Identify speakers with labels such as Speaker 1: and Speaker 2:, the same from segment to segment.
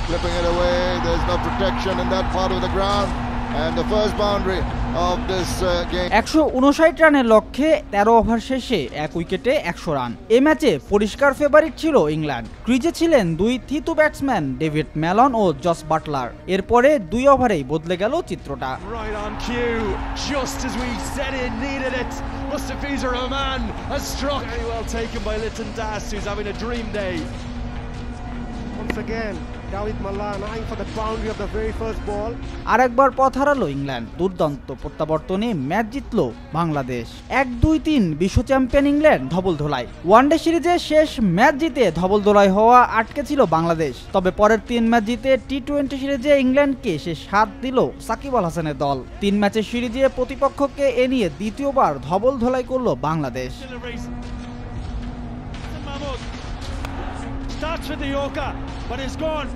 Speaker 1: Flipping it away, there's no protection in that part of the ground. And the first boundary of this game.
Speaker 2: 159 রানের লক্ষ্যে 13 over শেষে 1 উইকেটে 100 run. এই ম্যাচে পরিষ্কার ফেভারিট ছিল ইংল্যান্ড। ক্রিজে ছিলেন দুই থিতু ব্যাটসম্যান ডেভিড ম্যালন ও জস বাটলার। এরপরে 2 ওভারেই বদলে গেল চিত্রটা।
Speaker 3: Right on cue, just as we said it needed it. Mustafizer Rahman has struck. Very well taken by Lytton Das, who's having a dream day.
Speaker 4: Once again, David Malan eyeing for the boundary of the very first ball.
Speaker 2: আরেকবার পথ হারালো England. দুর্দান্ত প্রত্যাবর্তনে match জিতল বাংলাদেশ। 1-2-3 বিশ্ব champion England ধবলধোলাই। One day সিরিজে শেষ match জিতে ধবলধোলাই হওয়া আটকে ছিল বাংলাদেশ। তবে পরের 3 ম্যাচ জিতে টি-20 সিরিজে ইংল্যান্ডকে শেষ হাত দিল সাকিব আল হাসানের দল। 3 ম্যাচের সিরিজে প্রতিপক্ষকে এ নিয়ে দ্বিতীয়বার ধবলধোলাই করল Bangladesh.
Speaker 3: Starts with the Yorker, but it's gone.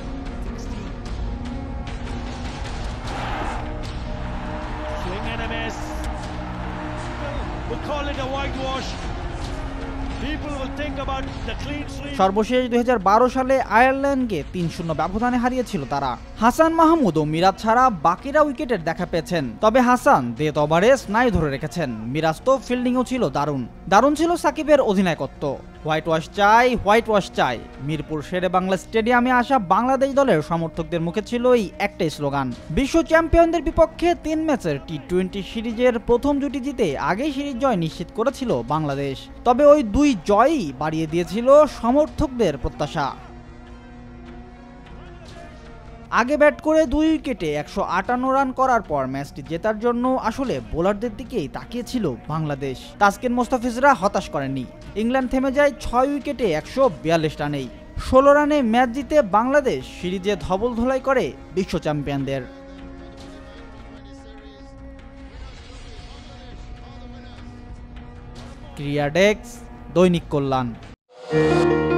Speaker 3: Swing and a miss. We'll call it a whitewash. People will think about the clean sweep.
Speaker 2: সর্বশেষ 2012 সালে আয়ারল্যান্ডকে 3-0 ব্যবধানে হারিয়েছিল তারা। হাসান মাহমুদ ও মিরাজ ছাড়া বাকিরা উইকেটের দেখা পেয়েছেন। তবে হাসান ডেথ ওভারে স্নায়ু ধরে রেখেছেন। মিরাজ তো ফিল্ডিংও ছিল দারুণ ছিল সাকিবের অধিনায়কত্ব। হোয়াইট ওয়াশ চাই। মিরপুর শেরে বাংলা স্টেডিয়ামে আসা বাংলাদেশ দলের সমর্থকদের মুখে ছিল এই একটাই স্লোগান। বিশ্ব চ্যাম্পিয়নদের বিপক্ষে 3 ম্যাচের টি-20 সিরিজের প্রথম জুটি জিতে আগেই সিরিজ জয় নিশ্চিত করেছিল বাংলাদেশ। তবে ওই 2 জয়ই বাড়িয়ে দিয়েছিল সমর্থকদের প্রত্যাশা। আগে ব্যাট করে 2 উইকেটে 158 রান করার পর ম্যাচটি জেতার জন্য আসলে বোলারদের দিকেই তাকিয়েছিল বাংলাদেশ। তাসকিন মোস্তাফিজরা হতাশ করেননি। ইংল্যান্ড থেমে যায় 6 উইকেটে 142 রানেই। 16 রানে ম্যাচ জিতে বাংলাদেশ সিরিজে ধবলধোলাই করে বিশ্ব চ্যাম্পিয়নদের। ক্রিয়া ডেস্ক, দৈনিক কল্যাণ।